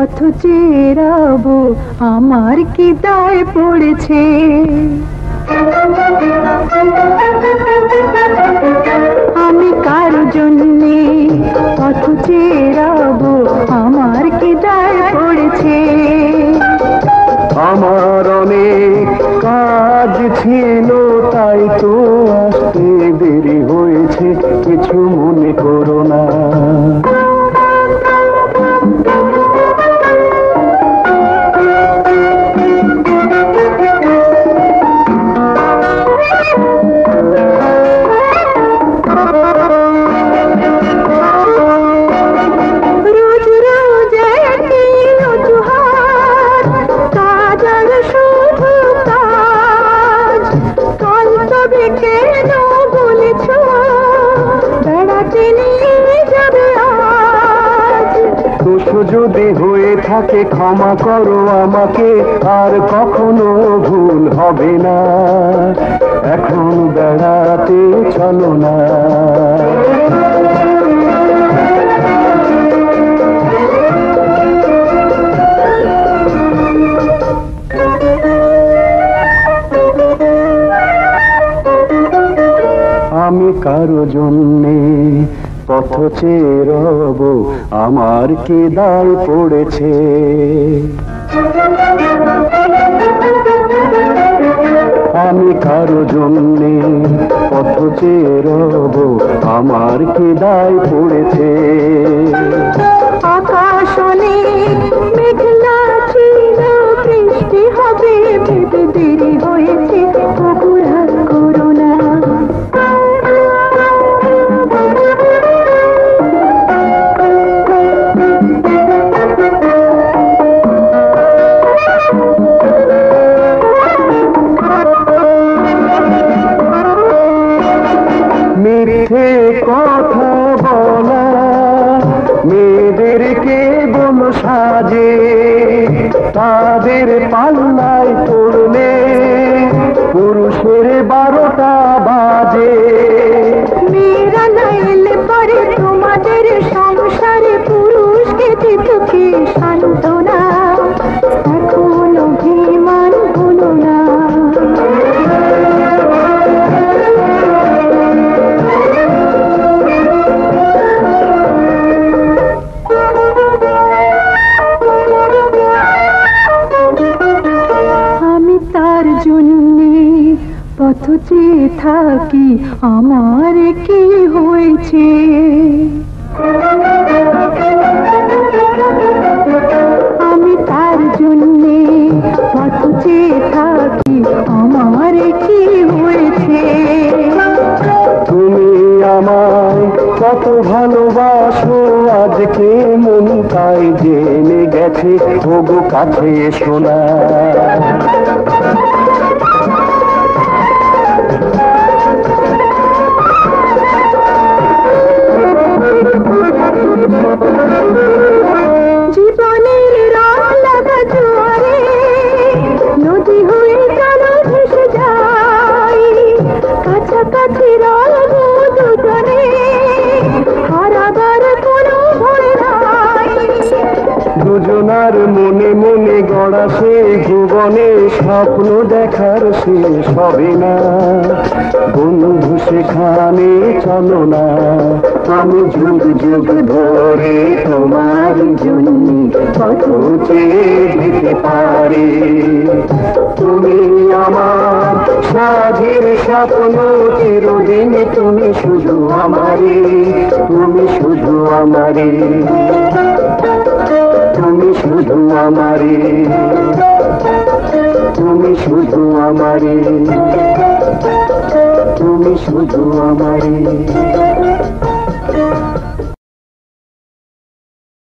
পথ চেরাবো আমার কি দায় পড়েছে। আমি কার জন্যে পথ চেরাবো আমার কি দায় পড়েছে। আমার অনেক কাজ ছিল তাই তো আসতে দেরি হয়েছে, কিছু মনে করো না। যদি হয়ে থাকে ক্ষমা করো আমাকে, আর কখনো ভুল হবে না। এখন বেড়াতে চলো না। আমি কারো জন্যে পথ চেরব আমার কি দায় পড়েছে। আমি কারো জন্যে পথ চেরব আমার কি দায় পড়েছে। আকাশ অনেক মেঘলা ছিল, বৃষ্টি হবে ভেবে দেরি হয়েছে, অপরাধ করো না। মিথ্যে কথা বলা মেয়েদেরকে বল সাজে, তাদের পাল্লায় পড়লে পুরুষের 12টা বাজে। মেয়েরা না এলে পরে তোমাদের সংসারে পুরুষকে দিত কি সান্ত্বনা, এখন অভিমান হলো না। তার জন্যে পথ চেয়ে থাকি আমার কি হয়েছে। আমি তার জন্যে পথ চেয়ে থাকি আমার কি হয়েছে। তুমি আমায় কত ভালোবাসো আজকে মন তাই জেনে গেছে, ওগো কাছে এসো না। জীবনের রং লাগা জোয়ারে নদী হয়ে চলো ভেসে যাই, কাছাকাছি রব দুজনে হারাবার কোনো ভয় নাই। দুজনার মনে মনে গড়া সে ভুবনে স্বপ্ন দেখার শেষ হবে না। বন্ধু সেখানে চলো না, আমি যুগ যুগ ধরে তোমার জন্য পথ চেয়ে যেতে পারি। তুমি আমার সাধের স্বপ্ন চিরদিন, তুমি শুধু আমারে, তুমি শুধু আমারে, তুমি শুধু আমারে, তুমি শুধু আমারে, তুমি শুধু আমারে।